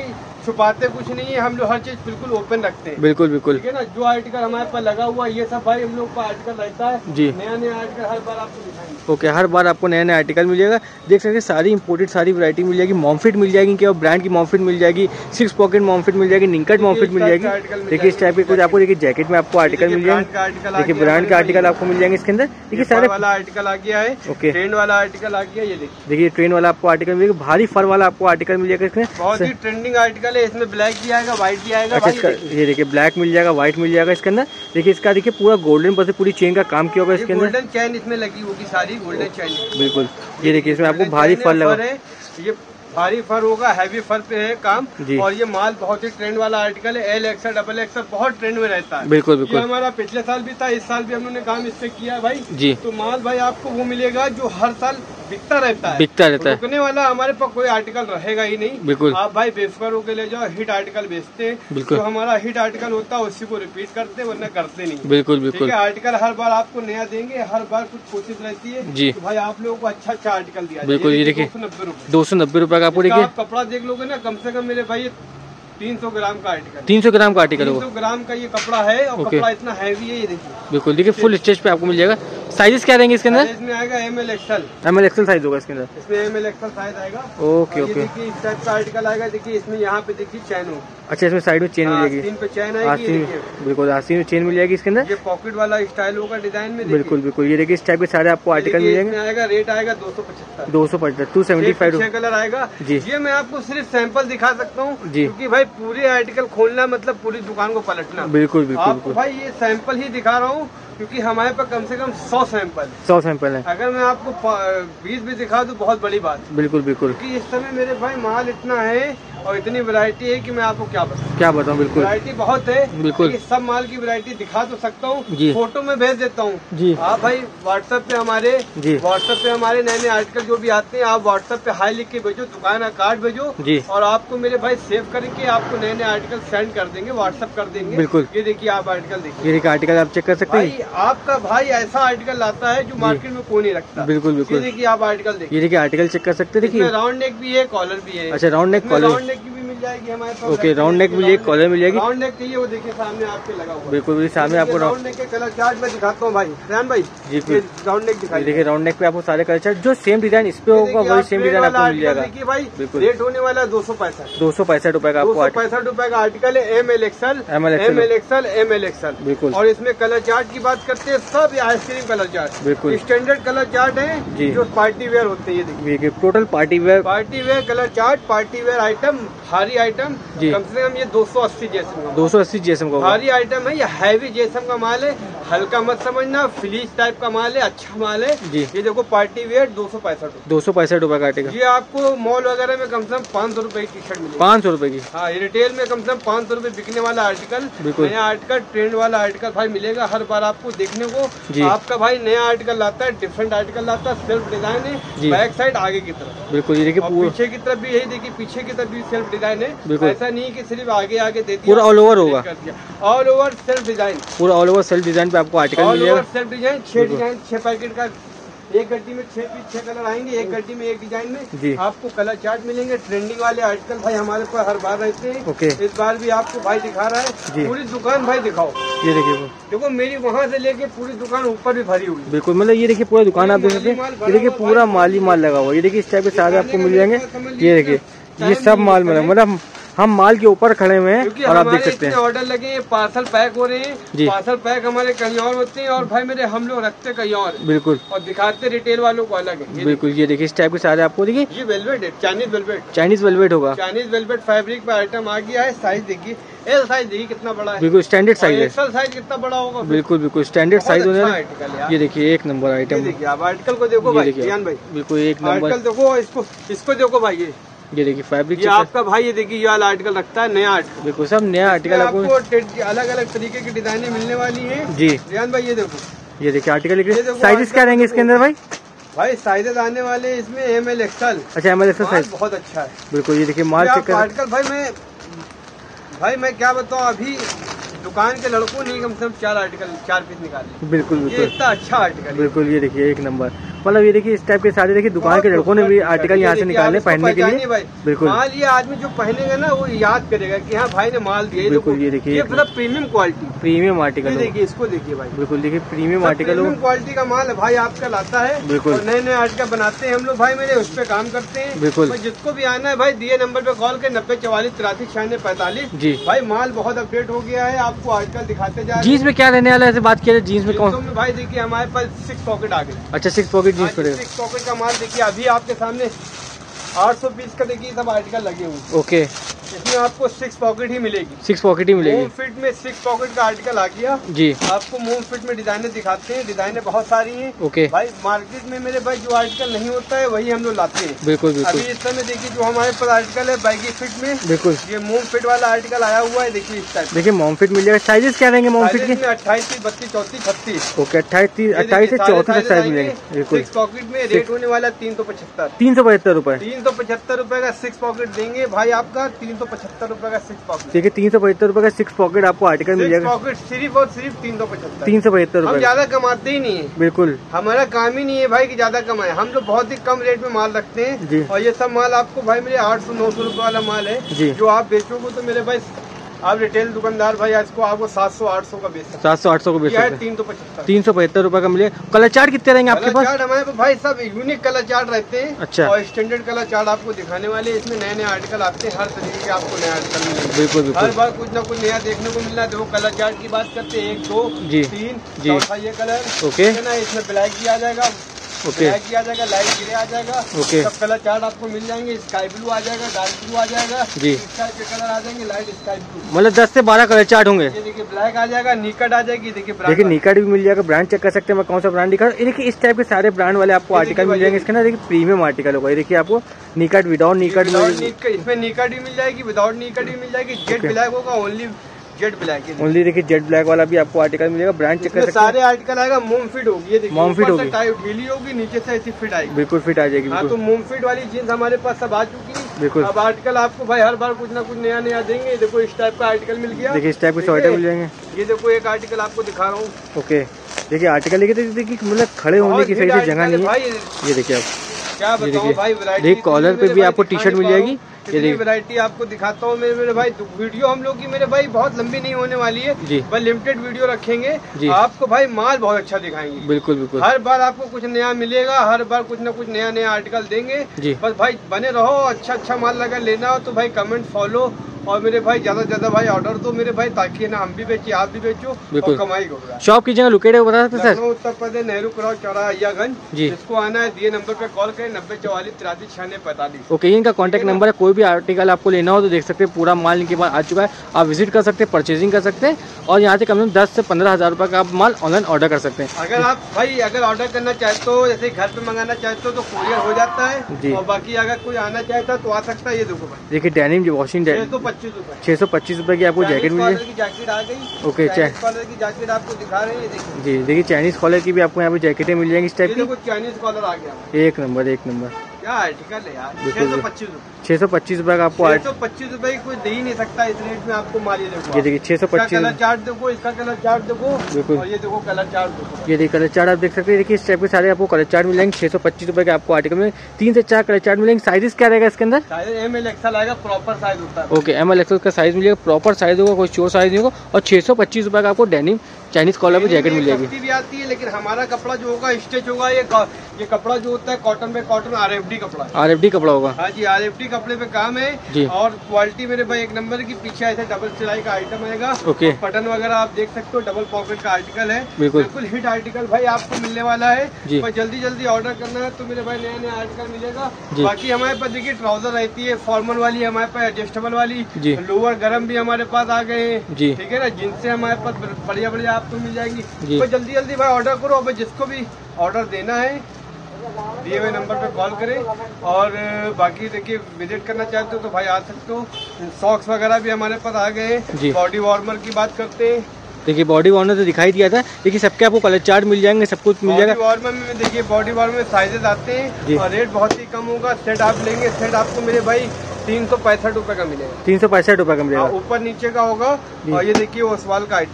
[SPEAKER 1] छुपाते कुछ नहीं है, हम लोग हर चीज बिल्कुल ओपन रखते हैं।
[SPEAKER 2] बिल्कुल बिल्कुल,
[SPEAKER 1] ठीक है ना। जो आर्टिकल हमारे पास लगा हुआ ये सब भाई हम लोग का आर्टिकल रहता है जी, नया नया आर्टिकल हर बार आपको दिखाएंगे।
[SPEAKER 2] ओके, हर बार आपको नया नया आर्टिकल मिल जाएगा। देख सकते हैं सारी इंपोर्टेड सारी वैरायटी मिल जाएगी। मॉमफिट मिल जाएगी, क्या ब्रांड की मॉमफिट मिल जाएगी, सिक्स पॉकेट मॉमफिट मिल जाएगी, निंकट मॉमफिट मिल जाएगी। देखिए इस टाइप के कुछ आपको देखिए जैकेट में आपको आर्टिकल मिल जाएंगे। देखिए ब्रांड के आर्टिकल आपको मिल जाएंगे इसके अंदर। देखिए सारे
[SPEAKER 1] वाला आर्टिकल आ गया है,
[SPEAKER 2] ओके,
[SPEAKER 1] ट्रेंड वाला आर्टिकल आ गया। ये देखिए
[SPEAKER 2] देखिए ट्रेन वाला आपको आर्टिकल मिलेगा, भारी फर वाला आपको आर्टिकल मिल जाएगा। इसमें
[SPEAKER 1] बहुत ही ट्रेंडिंग आर्टिकल है, इसमें ब्लैक भी आएगा, व्हाइट भी आएगा।
[SPEAKER 2] अच्छा, इसका ये देखिए ब्लैक मिल जाएगा, व्हाइट मिल जाएगा इसके अंदर। देखिए इसका देखिए पूरा गोल्डन पर से पूरी चेन का काम किया होगा इसके अंदर।
[SPEAKER 1] गोल्डन चेन इसमें लगी होगी, सारी गोल्डन चेन।
[SPEAKER 2] बिल्कुल, ये देखिए इसमें आपको भारी फर लगा
[SPEAKER 1] है, ये भारी फर होगा, हैवी फर पे है काम जी। और ये माल बहुत ही ट्रेंड वाला आर्टिकल है, एल एक्सएल डबल एक्सएल बहुत ट्रेंड में रहता है।
[SPEAKER 2] बिल्कुल बिल्कुल,
[SPEAKER 1] ये हमारा पिछले साल भी था, इस साल भी हम लोगों ने काम इस पे किया भाई जी। तो माल भाई आपको वो मिलेगा जो हर साल बिकता रहता है,
[SPEAKER 2] बिकता रहता है।
[SPEAKER 1] रुकने वाला हमारे पास कोई आर्टिकल रहेगा ही नहीं।
[SPEAKER 2] बिल्कुल,
[SPEAKER 1] आप भाई बेफिक्र होके ले जाओ, हिट आर्टिकल बेचते हैं। बिल्कुल, जो हमारा हिट आर्टिकल होता है उसी को रिपीट करते हैं, वरना करते नहीं।
[SPEAKER 2] बिल्कुल बिल्कुल,
[SPEAKER 1] आर्टिकल हर बार आपको नया देंगे, हर बार कुछ कोशिश रहती है जी तो भाई आप लोगों को अच्छा अच्छा आर्टिकल दिया।
[SPEAKER 2] बिल्कुल, ये देखिए दो सौ नब्बे रुपए दो सौ नब्बे रुपए का आपको देखिए
[SPEAKER 1] कपड़ा देख लोगे ना, कम से कम मेरे भाई तीन सौ ग्राम का आर्टिकल,
[SPEAKER 2] तीन सौ ग्राम का आर्टिकल
[SPEAKER 1] तीन सौ ग्राम का ये कपड़ा है और कपड़ा इतना हैवी है। ये देखिए
[SPEAKER 2] बिल्कुल, देखिए फुल स्टेज पे आपको मिल जाएगा। साइजेस क्या रहेंगे इसके अंदर?
[SPEAKER 1] इसमें आएगा M L XL,
[SPEAKER 2] M L XL size होगा इसके अंदर।
[SPEAKER 1] इसमें एम एल एक्सएल साइज आएगा।
[SPEAKER 2] ओके ओके,
[SPEAKER 1] देखिए इस टाइप का आर्टिकल आएगा। देखिए इसमें यहाँ पे देखिए चैन हो।
[SPEAKER 2] अच्छा, इसमें साइड में चेन मिल जाएगी,
[SPEAKER 1] तीन पे चैन आएगी।
[SPEAKER 2] बिल्कुल आस्तीन में चेन मिल जाएगी इसके अंदर।
[SPEAKER 1] ये पॉकेट वाला स्टाइल होगा डिजाइन में।
[SPEAKER 2] बिल्कुल बिल्कुल, ये देखिए इस टाइप के सारे आपको आर्टिकल मिल जाएंगे।
[SPEAKER 1] आएगा रेट आएगा दो सौ पचहत्तर
[SPEAKER 2] दो सौ पचहत्तर टू सेवेंटी फाइव
[SPEAKER 1] कलर आएगा जी। ये मैं आपको सिर्फ सैंपल दिखा सकता हूँ
[SPEAKER 2] जी,
[SPEAKER 1] क्योंकि भाई पूरे आर्टिकल खोलना मतलब पूरी दुकान को पलटना।
[SPEAKER 2] बिल्कुल बिल्कुल,
[SPEAKER 1] आपको भाई ये सैंपल ही दिखा रहा हूँ क्योंकि हमारे पास कम से कम सौ सैंपल
[SPEAKER 2] सौ सैंपल है।
[SPEAKER 1] अगर मैं आपको बीस भी दिखा दूं बहुत बड़ी बात।
[SPEAKER 2] बिल्कुल बिल्कुल,
[SPEAKER 1] क्योंकि इस समय मेरे भाई माल इतना है और इतनी वैरायटी है कि मैं आपको क्या बताऊं
[SPEAKER 2] क्या बताऊं। बिल्कुल
[SPEAKER 1] वैरायटी बहुत है,
[SPEAKER 2] बिल्कुल
[SPEAKER 1] सब माल की वैरायटी दिखा तो सकता हूँ, फोटो में भेज देता हूँ
[SPEAKER 2] जी।
[SPEAKER 1] आप भाई व्हाट्सएप पे हमारे जी व्हाट्सएप पे हमारे नए नए आर्टिकल जो भी आते हैं आप व्हाट्सएप पे हाई लिख के भेजो, दुकान का कार्ड भेजो जी, और आपको मेरे भाई सेव करके आपको नए नए आर्टिकल सेंड कर देंगे, व्हाट्सएप कर देंगे। बिल्कुल, ये देखिए आप आर्टिकल देखिए,
[SPEAKER 2] ये देखिए आर्टिकल आप चेक कर सकते हैं।
[SPEAKER 1] आपका भाई ऐसा आर्टिकल लाता है जो मार्केट में कोई नहीं रखता। बिल्कुल बिल्कुल, देखिए आप आर्टिकल देखिए,
[SPEAKER 2] ये देखिए आर्टिकल चेक कर सकते हैं। देखिए
[SPEAKER 1] राउंड नेक भी है, कॉलर भी है।
[SPEAKER 2] अच्छा, round neck collar,
[SPEAKER 1] round neck की भी मिल जाएगी हमारे पास।
[SPEAKER 2] ओके, राउंड नेक मिल जाएगी, कॉलर मिल जाएगी।
[SPEAKER 1] राउंड नेक चाहिए वो देखिए सामने आपके लगा हुआ।
[SPEAKER 2] बिल्कुल सामने आपको
[SPEAKER 1] राउंड नेक के कलर चार्ट में दिखाता हूँ भाई रैन भाई जी। राउंड नेक दिखाई,
[SPEAKER 2] देखिए राउंड नेक पे आपको सारे कलर चार्ट जो सेम डिजाइन इस पे होगा वही सेम डिजाइन आपको मिल जाएगा।
[SPEAKER 1] देखिए भाई बिल्कुल, रेट होने वाला है दो सौ पैंसठ
[SPEAKER 2] दो सौ पैंसठ रुपए का आपको
[SPEAKER 1] पैंसठ रुपए का आर्टिकल है। M L XL M L XL M L XL बिल्कुल। और इसमें कलर चार्ट की बात करते हैं, सब आइसक्रीम कलर चार्ट बिल्कुल स्टैंडर्ड कलर चार्ट है जी, जो पार्टी वेयर होते हैं। ये देखिए total party wear party wear colour chart, party wear item, भारी आइटम जी। कम से कम ये दो सौ अस्सी जैसम
[SPEAKER 2] दो सौ अस्सी जैसम का
[SPEAKER 1] भारी आइटम है। ये हैवी जैसम का माल है, हल्का मत समझना, फिलीज टाइप का माल है, अच्छा माल है जी। ये देखो पार्टी वेयर दो सौ पैंसठ
[SPEAKER 2] दो सौ पैंसठ रुपए का आर्टिकल।
[SPEAKER 1] ये आपको मॉल वगैरह में कम से कम पाँच सौ रूपये की टी शर्ट मिलेगी,
[SPEAKER 2] पाँच सौ रूपये की।
[SPEAKER 1] हाँ, ये रिटेल में कम से कम पाँच सौ रूपये बिकने वाला आर्टिकल, नया आर्टिकल ट्रेंड वाला आर्टिकल भाई मिलेगा हर बार आपको देखने को जी। आपका भाई नया आर्टिकल लाता है, डिफरेंट आर्टिकल लाता है, सेल्फ डिजाइन है, बैक साइड आगे की तरफ बिल्कुल, ये देखिए पीछे की तरफ भी यही देखिए, पीछे की तरफ भी सेल्फ डिजाइन है। ऐसा नहीं कि सिर्फ आगे आगे देती है,
[SPEAKER 2] पूरा ऑल ओवर होगा,
[SPEAKER 1] ऑल ओवर सेल्फ डिजाइन,
[SPEAKER 2] पूरा ऑल ओवर सेल्फ डिजाइन पे आपको आर्टिकल मिल जाएगा।
[SPEAKER 1] सेल्फ डिजाइन छह डिजाइन छह पैकेट का, एक गड्डी में छह पीस छह कलर आएंगे, एक गड्डी में एक डिजाइन में जी। आपको कलर चार्ट मिलेंगे। ट्रेंडिंग वाले आर्टिकल भाई हमारे पास हर बार रहते हैं। ओके, इस बार भी आपको भाई दिखा रहा है, पूरी दुकान भाई दिखाओ। ये देखिए देखो मेरी वहाँ से लेके पूरी दुकान ऊपर भी भरी हुई बिल्कुल, मतलब ये देखिए पूरा दुकान आप देख सकते हैं। ये देखिए पूरा माली माल लगा हुआ, ये देखिए इस टाइप के सारे आपको मिल जाएंगे। ये देखिए ये सब माल मिला, मतलब हम माल के ऊपर खड़े हुए हैं और आप देख सकते हैं ऑर्डर लगे, पार्सल पैक हो रहे हैं जी। पार्सल पैक हमारे कहीं और होते हैं और भाई मेरे हम लोग रखते कहीं और बिल्कुल, और दिखाते रिटेल वालों को अलग है। बिल्कुल, ये देखिए इस टाइप के सारे आपको देखिए, ये वेलवेट है, चाइनीज वेलवेट, चाइनीज वेलवेट होगा, चाइनीज वेलवेट फैब्रिक पे आइटम आ गया है। साइज देखिए, एल साइज देखिए कितना बड़ा है, बिल्कुल स्टैंडर्ड साइज है। एक्सेल साइज कितना बड़ा होगा, बिल्कुल बिल्कुल स्टैंडर्ड साइज होने वाला। ये देखिए एक नंबर आइटम, देखिए आप आर्टिकल को देखो भाई, भाई बिल्कुल एक नंबर आर्टिकल देखो, इसको इसको देखो भाई, ये ये देखिए फैब्रिक, ये आपका भाई ये देखिए ये वाला आर्टिकल रखता है, नया आर्टिकल बिल्कुल सब नया आर्टिकल आपको अलग अलग तरीके की डिजाइनें मिलने वाली हैं जी। रियान भाई ये देखो, ये देखिए आर्टिकल, साइजेस क्या रहेंगे इसके अंदर भाई? भाई साइजेस आने वाले इसमें एम एल एक्सएल। अच्छा, एम एल एक्सएल साइज बहुत अच्छा है बिल्कुल। ये देखिए माल चेक आर्टिकल भाई, मैं भाई मैं क्या बताऊँ, अभी दुकान के लड़कों ने कम से कम चार आर्टिकल चार पीस निकाले बिल्कुल बिल्कुल, इतना अच्छा आर्टिकल बिल्कुल। ये देखिए एक नंबर,
[SPEAKER 2] मतलब ये देखिए इस टाइप के सारे देखिए दुकान के लड़कों ने भी आर्टिकल यहाँ से निकाले पहनने के लिए। बिल्कुल
[SPEAKER 1] माल ये आदमी जो पहनेगा ना वो याद करेगा कि हाँ भाई ने माल दिया।
[SPEAKER 2] बिल्कुल ये देखिए
[SPEAKER 1] मतलब प्रीमियम क्वालिटी,
[SPEAKER 2] प्रीमियम आर्टिकल
[SPEAKER 1] देखिए, इसको देखिए भाई।
[SPEAKER 2] बिल्कुल देखिए प्रीमियम आर्टिकल,
[SPEAKER 1] प्रीमियम क्वालिटी का माल है भाई आपका लाता है।
[SPEAKER 2] बिल्कुल
[SPEAKER 1] नए नए आर्टिकल बनाते हैं हम लोग भाई, मेरे उस पर काम करते हैं।
[SPEAKER 2] बिल्कुल
[SPEAKER 1] जिसको भी आना है भाई दिए नंबर पे कॉल कर नब्बे चौवालीस तिरासी छियानवे पैंतालीस।
[SPEAKER 2] जी
[SPEAKER 1] भाई माल बहुत अपडेट हो गया है, आपको आर्टिकल दिखाते जा रहे हैं।
[SPEAKER 2] जीन्स में क्या रहने वाला है ऐसे बात किया जाए? जीन्स में कौन
[SPEAKER 1] भाई देखिए हमारे पास सिक्स पॉकेट आ गए।
[SPEAKER 2] अच्छा सिक्स पॉकेट जीन्स पड़ेगा।
[SPEAKER 1] सिक्स पॉकेट का माल देखिए अभी आपके सामने आठ सौ पीस का देखिए सब आर्टिकल लगे हुए।
[SPEAKER 2] ओके,
[SPEAKER 1] इसमें आपको सिक्स पॉकेट ही मिलेगी।
[SPEAKER 2] सिक्स पॉकेट ही मिलेगी।
[SPEAKER 1] मूव फिट में सिक्स पॉकेट का आर्टिकल आ गया
[SPEAKER 2] जी।
[SPEAKER 1] आपको मूव फिट में डिजाइने दिखाते हैं, डिजाइने बहुत सारी हैं।
[SPEAKER 2] ओके
[SPEAKER 1] भाई मार्केट में मेरे भाई जो आर्टिकल नहीं होता है वही हम लोग लाते हैं।
[SPEAKER 2] बिल्कुल बिल्कुल।
[SPEAKER 1] अभी इस समय देखिए जो हमारे पास आर्टिकल है बैगी फिट में,
[SPEAKER 2] बिल्कुल
[SPEAKER 1] ये मूव फिट वाला आर्टिकल आया हुआ है। देखिए इस टाइप
[SPEAKER 2] देखिए मोम फिट मिल जाएगा। साइजेस क्या रहेंगे मोम फिट के?
[SPEAKER 1] अट्ठाईस तीस बत्तीस चौतीस छत्तीस।
[SPEAKER 2] ओके अट्ठाईस तीस अट्ठाईस से चौतीस तक साइज मिलेंगे। बिल्कुल
[SPEAKER 1] सिक्स पॉकेट में रेट होने वाला तीन सौ पचहत्तर
[SPEAKER 2] तीन सौ पचहत्तर रूपए
[SPEAKER 1] तीन सौ पचहत्तर रूपए का सिक्स पॉकेट देंगे भाई आपका। तीन सौ पचहत्तर रूपए का सिक्स पॉकेट।
[SPEAKER 2] देखिए तीन सौ पचहत्तर रूपए का सिक्स पॉकेट आपको आर्टिकल मिल जाएगा।
[SPEAKER 1] पॉकेट सिर्फ और सिर्फ तीन सौ पचहत्तर
[SPEAKER 2] तीन सौ पचहत्तर
[SPEAKER 1] हम
[SPEAKER 2] रूपए।
[SPEAKER 1] ज्यादा कमाते ही नहीं है।
[SPEAKER 2] बिल्कुल
[SPEAKER 1] हमारा काम ही नहीं है भाई कि ज्यादा कमाए, हम लोग बहुत ही कम रेट में माल रखते हैं
[SPEAKER 2] जी।
[SPEAKER 1] और ये सब माल आपको भाई मेरे आठ सौ नौ सौ रूपये वाला माल है
[SPEAKER 2] जी।
[SPEAKER 1] जो आप बेचोगे तो मेरे भाई आप रिटेल दुकानदार भाई इसको आपको सात सौ आठ सौ का बेच सकते
[SPEAKER 2] सात सौ आठ सौ को बेच सकते हैं।
[SPEAKER 1] तीन सौ पचहत्तर
[SPEAKER 2] तीन सौ पचहत्तर रूपए का मिलेगा। कलर चार्ट कितने रहेंगे आपके पास?
[SPEAKER 1] चार्ट हमारे पास भाई सब यूनिक कलर चार्ट रहते हैं।
[SPEAKER 2] अच्छा।
[SPEAKER 1] और स्टैंडर्ड कलर चार्ट आपको दिखाने वाले, इसमें नए नए आर्टिकल आते हैं, हर तरीके के आपको नए आर्टिकल मिलेंगे।
[SPEAKER 2] बिल्कुल बिल्कुल
[SPEAKER 1] हर बार कुछ ना कुछ नया देखने को मिल रहा है। देखो कलर चार्ट की बात करते हैं, एक दो
[SPEAKER 2] जी
[SPEAKER 1] तीन
[SPEAKER 2] जी।
[SPEAKER 1] चौथा ये कलर
[SPEAKER 2] ओके
[SPEAKER 1] ना, इसमें ब्लैक भी आ जाएगा,
[SPEAKER 2] ओके
[SPEAKER 1] ब्लैक भी आ जाएगा, लाइट ग्रे आ जाएगा।
[SPEAKER 2] ओके।
[SPEAKER 1] सब कलर चार्ट आपको मिल जाएंगे। स्काई ब्लू आ जाएगा, डार्क ब्लू आ जाएगा
[SPEAKER 2] जी।
[SPEAKER 1] इस टाइप के कलर आ जाएंगे, लाइट स्काई ब्लू।
[SPEAKER 2] मतलब दस से बारह कलर चार्ट होंगे।
[SPEAKER 1] ये देखिए ब्लैक आ जाएगा, निकट आ जाएगी। देखिए
[SPEAKER 2] देखिए निकट भी मिल जाएगा। ब्रांड चेक कर सकते हैं मैं कौन सा ब्रांड दिखा रहा हूँ। देखिए इस टाइप के सारे ब्रांड वाले आपको आर्टिकल मिल जाएंगे। इसके ना देखिए प्रीमियम आर्टिकल होगा। देखिए आपको निकट विदाउट निकट
[SPEAKER 1] इसमें निकट भी मिल जाएगी, विदाउट निकट भी मिल जाएगी। जेट ब्लैक होगा, ओनली जेट ब्लैक है।
[SPEAKER 2] ओनली देखिए जेट ब्लैक वाला भी आपको आर्टिकल मिलेगा। ब्रांड चेक कर सकते हैं।
[SPEAKER 1] सारे आर्टिकल आएगा। मोम फिट होगी, ये देखिए
[SPEAKER 2] मोम फिट होगी,
[SPEAKER 1] टाइट ढीली होगी, नीचे से ऐसी फिट आएगी।
[SPEAKER 2] बिल्कुल फिट आ जाएगी।
[SPEAKER 1] हाँ तो मोम फिट वाली जीन्स हमारे पास सब आ चुकी है।
[SPEAKER 2] बिल्कुल।
[SPEAKER 1] अब आर्टिकल आपको भाई हर बार कुछ ना कुछ नया नया देंगे। देखो इस टाइप का आर्टिकल मिल गया।
[SPEAKER 2] देखिए इस टाइप के स्वेटर मिल जाएंगे।
[SPEAKER 1] ये देखो एक आर्टिकल आपको दिखा रहा हूँ।
[SPEAKER 2] ओके देखिए आर्टिकल लेके देखिए मतलब खड़े होने की सही से जगह नहीं है। ये देखिए आप
[SPEAKER 1] क्या बताऊँ भाई, वैरायटी
[SPEAKER 2] देखिए कॉलर पे भी आपको टी शर्ट मिल जाएगी।
[SPEAKER 1] ये वैरायटी आपको दिखाता हूँ मेरे मेरे भाई। वीडियो हम लोग की मेरे भाई बहुत लंबी नहीं होने वाली है जी। बस लिमिटेड वीडियो रखेंगे जी। आपको भाई माल बहुत अच्छा दिखाएंगे।
[SPEAKER 2] बिल्कुल बिल्कुल।
[SPEAKER 1] हर बार आपको कुछ नया मिलेगा, हर बार कुछ ना कुछ नया नया आर्टिकल देंगे जी। बस भाई बने रहो। अच्छा अच्छा माल लगा लेना हो तो भाई कमेंट फॉलो और मेरे भाई ज्यादा से ज्यादा भाई ऑर्डर दो मेरे भाई, ताकि ना हम भी बेचे आप भी बेचो और कमाई होगा।
[SPEAKER 2] शॉप की जगह लोकेट है बता सकते सर?
[SPEAKER 1] उत्तर प्रदेश नेहरू क्रॉस चौराहा अय्यागंज जी। जिसको आना है दिए नंबर पे कॉल करें नब्बे चौवालीस तिरासी छियानवे पैंतालीस।
[SPEAKER 2] ओके इनका कॉन्टैक्ट नंबर है। कोई भी आर्टिकल आपको लेना हो तो देख सकते हैं पूरा माल इनके पास आ चुका है। आप विजिट कर सकते हैं, परचेजिंग कर सकते हैं और यहाँ से कम से कम दस से पंद्रह हजार रुपए का आप माल ऑनलाइन ऑर्डर कर सकते हैं।
[SPEAKER 1] अगर आप भाई अगर ऑर्डर करना चाहते हो, जैसे घर पे मंगाना चाहते हो तो कोरियर हो जाता है जी। और बाकी अगर कोई आना चाहता है तो आ सकता है। ये देखो भाई देखिए
[SPEAKER 2] डेनिम वॉशिंग
[SPEAKER 1] छह सौ पच्चीस रूपए
[SPEAKER 2] छह सौ पच्चीस रूपए की आपको जैकेट मिल जाएगी।
[SPEAKER 1] जैकेट आ गई।
[SPEAKER 2] ओके
[SPEAKER 1] कॉलर की जैकेट आपको दिखा रहे हैं
[SPEAKER 2] जी। देखिए चाइनीज कॉलर की भी आपको यहाँ पे जैकेटें मिल जाएंगी इस टाइप की।
[SPEAKER 1] चाइनीज कॉलर आ गया।
[SPEAKER 2] एक नंबर एक नंबर
[SPEAKER 1] क्या आर्टिकल है यार। छह सौ पच्चीस रूपए
[SPEAKER 2] छह सौ पच्चीस रूपए का आपको
[SPEAKER 1] छह सौ पच्चीस रूपए कोई दे ही नहीं सकता इस रेट में आपको माल। ये देखो
[SPEAKER 2] ये देखिए छह सौ पच्चीस
[SPEAKER 1] कलर चार्ट देखो, इसका कलर चार्ट देखो। बिल्कुल। और ये देखो कलर चार्ट देखो।
[SPEAKER 2] ये देखिए कलर चार्ट आप देख सकते हैं। देखिए इस टाइप के सारे आपको कलर चार्ट मिलेंगे। छह सौ पच्चीस रूपए के आपको आर्टिकल में तीन से चार कलर चार्ट मिलेंगे। साइजेस क्या रहेगा इसके अंदर?
[SPEAKER 1] साइज एम एल एक्सएल आएगा, प्रॉपर साइज होता है।
[SPEAKER 2] ओके एम एल एक्सएल का साइज मिलेगा, प्रॉपर साइज होगा, कोई चोर साइज नहीं होगा। और छह सौ पच्चीस रूपए का आपको डेनिम चाइनीज कॉलर पे जैकेट मिल जाएगी।
[SPEAKER 1] भी आती है लेकिन हमारा कपड़ा जो होगा स्टिच होगा। ये ये कपड़ा जो होता है कॉटन पे कॉटन आर एफ डी कपड़ा
[SPEAKER 2] आर एफ डी कपड़ा होगा।
[SPEAKER 1] हाँ जी आर एफ डी कपड़े पे काम है जी। और क्वालिटी मेरे भाई एक नंबर की। पीछे ऐसे डबल सिलाई का आइटम आएगा। ओके बटन वगैरह आप देख सकते हो, डबल पॉकेट का आर्टिकल है। बिल्कुल हिट आर्टिकल भाई आपको मिलने वाला है। पर जल्दी जल्दी ऑर्डर करना है तो मेरे भाई नया नया आर्टिकल मिलेगा। बाकी हमारे पास देखिए ट्राउजर रहती है फॉर्मल वाली, हमारे पास एडजस्टेबल वाली, लोअर गर्म भी हमारे पास आ गए हैं। ठीक है ना, जिनसे हमारे पास बढ़िया बढ़िया आपको मिल जाएंगी। तो जल्दी जल्दी भाई ऑर्डर करो। अब जिसको भी ऑर्डर देना है दिए हुए नंबर पे कॉल करें। और बाकी देखिए विजिट करना चाहते हो तो भाई आ सकते हो। सॉक्स वगैरह भी हमारे पास आ गए हैं। बॉडी वार्मर की बात करते हैं।
[SPEAKER 2] देखिए बॉडी वार्मर तो दिखाई दिया था। देखिए सबके आपको कलर चार्ट मिल जाएंगे, सब कुछ मिल जाएगा।
[SPEAKER 1] बॉडी वार्मर में देखिए बॉडी वार्मर में साइजेस आते हैं और रेट बहुत ही कम होगा। सेट आप लेंगे, सेट आपको मेरे भाई तीन सौ पैंसठ रूपए का मिलेगा।
[SPEAKER 2] तीन सौ पैंसठ रूपए का मिलेगा।
[SPEAKER 1] ऊपर नीचे का होगा। और ये देखिए वो सवाल का आइटम है।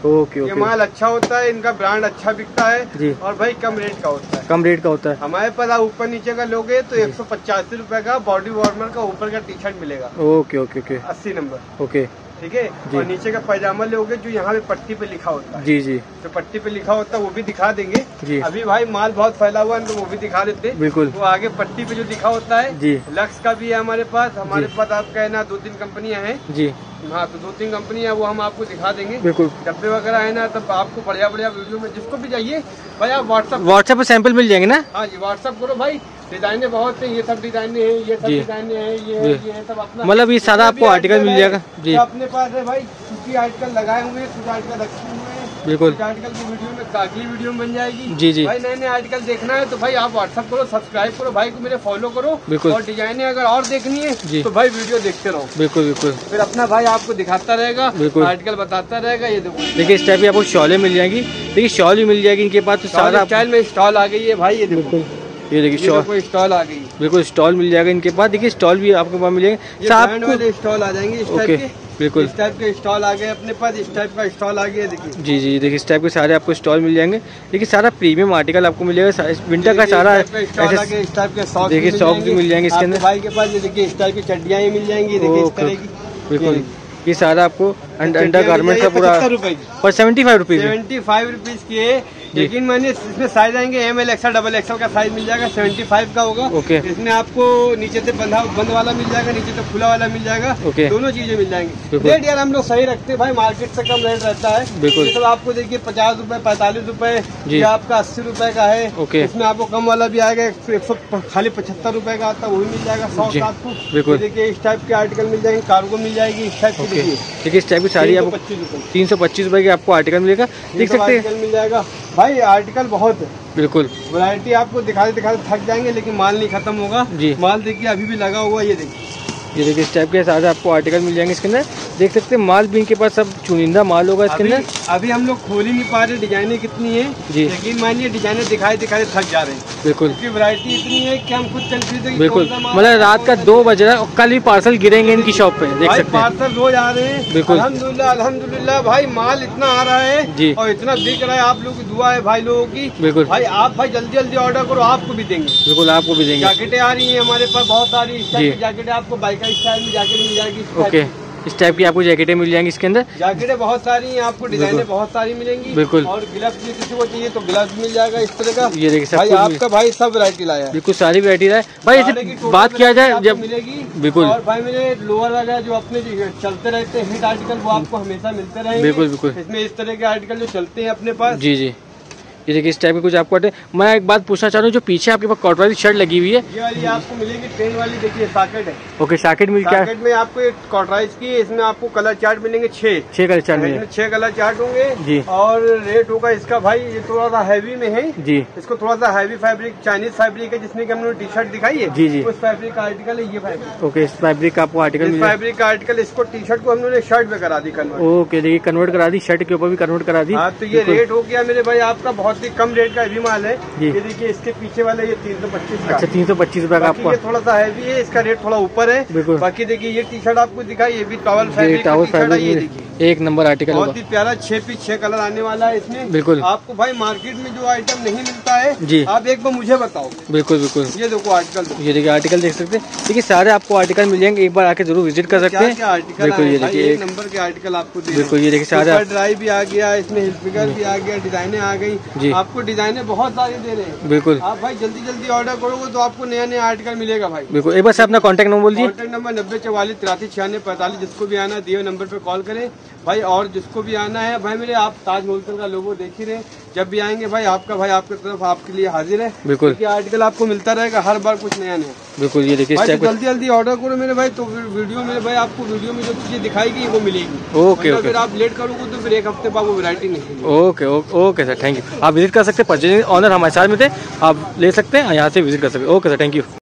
[SPEAKER 2] Okay
[SPEAKER 1] okay. ये माल अच्छा होता है, इनका ब्रांड अच्छा बिकता है जी, और भाई कम रेट का होता है।
[SPEAKER 2] कम रेट का होता है।
[SPEAKER 1] हमारे पास आप ऊपर नीचे का लोगे तो एक सौ पचासी रूपए का बॉडी वार्मर का ऊपर का टी शर्ट मिलेगा।
[SPEAKER 2] Okay okay okay.
[SPEAKER 1] अस्सी नंबर।
[SPEAKER 2] ओके
[SPEAKER 1] ठीक है। और नीचे का पैजामा लोगे जो यहाँ पे पट्टी पे लिखा होता है।
[SPEAKER 2] जी जी।
[SPEAKER 1] जो पट्टी पे लिखा होता है वो भी दिखा देंगे
[SPEAKER 2] जी।
[SPEAKER 1] अभी भाई माल बहुत फैला हुआ है तो वो भी दिखा देते हैं।
[SPEAKER 2] बिल्कुल।
[SPEAKER 1] वो आगे पट्टी पे जो लिखा होता है जी, लक्स का भी है हमारे पास। हमारे पास आप कहना दो तीन कंपनियां हैं जी। हाँ, तो दो तीन कंपनियां वो हम आपको दिखा देंगे। बिल्कुल। डब्बे वगैरह है ना, तब आपको बढ़िया बढ़िया वीडियो में जिसको भी चाहिए भाई आप व्हाट्सएप
[SPEAKER 2] व्हाट्सएप पे सैंपल मिल जाएंगे ना।
[SPEAKER 1] हाँ जी, व्हाट्सएप करो भाई। डिजाइने बहुत है, ये सब डिजाइने हैं, ये सब डिजाइने हैं, ये है, ये है सब अपना।
[SPEAKER 2] मतलब ये सारा आपको आर्टिकल मिल जाएगा जी।
[SPEAKER 1] अपने पास है भाई, कुछ आर्टिकल लगाए हुए हैं, कुछ आर्टिकल रखे हुए हैं। बिल्कुल। आर्टिकल की वीडियो में अगली वीडियो में बन जाएगी जी जी। भाई नए नए आर्टिकल देखना है तो भाई आप व्हाट्सएप करो, सब्सक्राइब करो, भाई को मेरे फॉलो करो। बिल्कुल। और डिजाइने अगर और देखनी है तो भाई वीडियो देखते रहो। बिल्कुल बिल्कुल। फिर अपना भाई आपको दिखाता रहेगा, बिल्कुल आर्टिकल बताता रहेगा। ये देखो, देखिए
[SPEAKER 2] इस टाइप की आपको शॉलें मिल जाएगी। देखिए शॉल भी मिल जाएगी इनके पास, तो सारा
[SPEAKER 1] स्टाइल में स्टॉल आ गई है भाई। ये देखो,
[SPEAKER 2] ये देखिए
[SPEAKER 1] कोई स्टॉल आ गई।
[SPEAKER 2] बिल्कुल स्टॉल मिल जाएगा इनके पास। देखिए स्टॉल भी आपके पास मिल जाएंगे,
[SPEAKER 1] ब्रांड वाले स्टॉल आ जाएंगे इस टाइप के।
[SPEAKER 2] बिल्कुल
[SPEAKER 1] इस टाइप के स्टॉल आ गए अपने पास, इस टाइप का स्टॉल आ गया। देखिए
[SPEAKER 2] जी जी, देखिए इस टाइप के सारे आपको स्टॉल मिल जाएंगे। देखिए सारा प्रीमियम आर्टिकल आपको मिल जाएगा, विंटर का सारा।
[SPEAKER 1] इस टाइप के सॉक्स,
[SPEAKER 2] देखिए सॉक्स भी मिल जाएंगे इसके अंदर।
[SPEAKER 1] भाई के पास ये देखिए इस टाइप की चड्डियाँ मिल जाएंगी। देखिए इस तरह की।
[SPEAKER 2] बिल्कुल, ये सारा आपको अंडर गारमेंट का पूरा पर seventy five rupees
[SPEAKER 1] seventy five rupees की है। लेकिन मैंने इसमें साइज आएंगे M L XL double XL का साइज मिल जाएगा, सेवेंटी फाइव का होगा। ओके। इसमें आपको नीचे से बंधा बंद वाला मिल जाएगा, नीचे से खुला वाला मिल जाएगा। ओके। दोनों चीजें मिल जाएंगी। रेट यार हम लोग सही रखते हैं भाई, मार्केट से कम रेट रहता है। बिल्कुल। तो आपको देखिए पचास रूपए पैंतालीस रूपए, ये आपका अस्सी रूपए का है। ओके। इसमें आपको कम वाला भी आएगा, एक सौ खाली पचहत्तर रूपए का आता है, वो भी मिल जाएगा सौ का आपको। बिल्कुल। देखिए इस टाइप के आर्टिकल मिल जाएंगे, कार्गो मिल जाएगी इस टाइप की।
[SPEAKER 2] देखिए इस टाइप की साड़ी आपको तीन सौ पच्चीस रूपए की आपको आर्टिकल मिलेगा। देख सकते हैं
[SPEAKER 1] मिल जाएगा भाई, आर्टिकल बहुत है।
[SPEAKER 2] बिल्कुल।
[SPEAKER 1] वैरायटी आपको दिखाते दिखाते थक जाएंगे, लेकिन माल नहीं खत्म होगा जी। माल देखिए अभी भी लगा हुआ, ये देखिए
[SPEAKER 2] ये देखिए इस टाइप के सारे आपको आर्टिकल मिल जाएंगे इसके अंदर। देख सकते हैं माल भी इनके पास सब चुनिंदा माल होगा इसके अंदर।
[SPEAKER 1] अभी हम लोग खोल ही नहीं पा रहे डिजाइने कितनी है जी, लेकिन मानिए डिजाइने दिखाई दिखाई थक जा रहे हैं। बिल्कुल। वैरायटी इतनी है कि हम खुद कंफ्यूज हैं।
[SPEAKER 2] बिल्कुल, मतलब रात का दो बज रहा है, कल भी पार्सल गिरेंगे इनकी शॉप पे। देख सकते हैं
[SPEAKER 1] पार्सल रोज आ रहे हैं। बिल्कुल। अल्हम्दुलिल्लाह अल्हम्दुलिल्लाह भाई, माल इतना आ रहा है जी, और इतना बिक रहा है। आप लोग की दुआ है भाई लोगों की। बिल्कुल भाई, आप भाई जल्दी जल्दी ऑर्डर करो, आपको भी देंगे। बिल्कुल आपको भी देंगे। जैकेटें आ रही है हमारे पास बहुत सारी, जैकेटें आपको बाइकर स्टाइल में जैकेट मिल जाएगी।
[SPEAKER 2] ओके, इस टाइप की आपको जैकेटें मिल जाएंगी इसके अंदर।
[SPEAKER 1] जैकेटें बहुत सारी हैं, आपको डिजाइनें बहुत सारी मिलेंगी। बिल्कुल। और ग्लव्स भी किसी को चाहिए तो ग्लव्स मिल जाएगा इस तरह का। ये देखिए भाई आपका भाई सब वैरायटी लाया है।
[SPEAKER 2] बिल्कुल सारी वैरायटी लाया भाई। ऐसे बात किया जाए जब मिलेगी। बिल्कुल।
[SPEAKER 1] और भाई मेरे लोअर वगैरह जो अपने चलते रहते हैं हिट आर्टिकल, वो आपको हमेशा मिलते रहेंगे।
[SPEAKER 2] बिल्कुल बिल्कुल।
[SPEAKER 1] इसमें इस तरह के आर्टिकल जो चलते हैं अपने पास।
[SPEAKER 2] जी जी, ये देखिए इस टाइप के कुछ आपको। मैं एक बात पूछना चाह रहा हूँ, जो पीछे आपके पास कॉट वाली शर्ट लगी हुई है,
[SPEAKER 1] ये वाली आपको मिलेगी ट्रेन वाली। देखिए सॉकेट है।
[SPEAKER 2] ओके, सॉकेट में क्या
[SPEAKER 1] सॉकेट में आपको एक कॉटराइज की है। इसमें आपको कलर चार्ट मिलेंगे छह
[SPEAKER 2] छह कलर चार्ट मिलेंगे।
[SPEAKER 1] छह कलर चार्ट होंगे जी। और रेट होगा इसका भाई, ये थोड़ा सा हैवी में है जी। इसको थोड़ा सा हैवी फैब्रिक, चाइनीज फैब्रिक है, जिसमें कि हमने टी शर्ट दिखाई है जी जी। उस फैब्रिक का आर्टिकल है ये फैब्रिक।
[SPEAKER 2] ओके, इस फैब्रिक का आपको आर्टिकल
[SPEAKER 1] फैब्रिक का आर्टिकल, इसको टी शर्ट को हमने शर्ट में करा दी कन्वर्ट।
[SPEAKER 2] ओके, देखिए कन्वर्ट करा दी, शर्ट के ऊपर भी कन्वर्ट करा दी।
[SPEAKER 1] हाँ, तो ये रेट हो गया मेरे भाई आपका बहुत ही कम रेट का भी माल है। ये देखिए इसके पीछे वाले ये तीन सौ पच्चीस का।
[SPEAKER 2] अच्छा, तीन सौ पच्चीस रुपए का आपको।
[SPEAKER 1] ये थोड़ा सा हैवी है, इसका रेट थोड़ा ऊपर है। बिल्कुल। बाकी देखिए ये टी शर्ट आपको दिखाई, ये भी टॉवल फैब्रिक का टी शर्ट है। ये देखिए एक नंबर आर्टिकल, बहुत ही प्यारा, छह पीस छह कलर आने वाला है इसमें। बिल्कुल। आपको भाई मार्केट में जो आइटम नहीं मिलता है जी, आप एक बार मुझे बताओ। बिल्कुल बिल्कुल। ये देखो आर्टिकल, ये देखिए आर्टिकल देख सकते हैं। देखिए सारे आपको आर्टिकल मिल जाएंगे, एक बार आके जरूर विजिट कर सकते हैं। बिल्कुल, ये देखिए एक नंबर के आर्टिकल आपको। बिल्कुल, ये देखिए सारे ड्राई भी आ गया, इसमें हिस्पिकर भी आ गया, डिजाइने आ गई जी। आपको डिजाइने बहुत सारी दे रहे हैं। बिल्कुल। आप भाई जल्दी जल्दी ऑर्डर करोगे तो आपको नया नया आर्टिकल मिलेगा भाई। बिल्कुल, एक बार से अपना कॉन्टैक्ट नंबर बोल दीजिए। कॉन्टैक्ट नंबर नब्बे चौवालीस तिरासी छियानवे पैंतालीस, जिसको भी आना दिए नंबर पे कॉल करें भाई। और जिसको भी आना है भाई, मेरे आप ताज होलसेल का लोगो देख ही रहे, जब भी आएंगे भाई आपका भाई आपकी तरफ आपके लिए हाजिर है। बिल्कुल, आर्टिकल आपको मिलता रहेगा हर बार कुछ नया नया। बिल्कुल, ये देखिए जल्दी जल्दी ऑर्डर करो मेरे भाई, तो वीडियो मेरे भाई आपको वीडियो में जो चीजें दिखाएगी वो मिलेगी। Okay okay. फिर आप लेट करोगे तो फिर एक हफ्ते बाद वो वैरायटी नहीं। Okay okay sir, thank you. आप विजिट कर सकते हैं, परचेजिंग ऑनर हमारे साथ में थे, आप ले सकते हैं यहाँ से विजिट कर सकते हैं। Okay sir, thank you.